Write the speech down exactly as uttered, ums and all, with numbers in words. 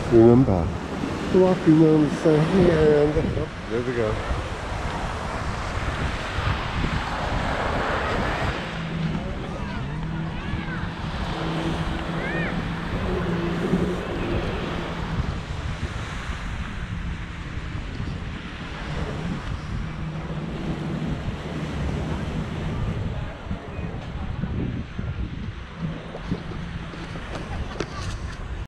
Remember, walking on the sand. Oh, there we go.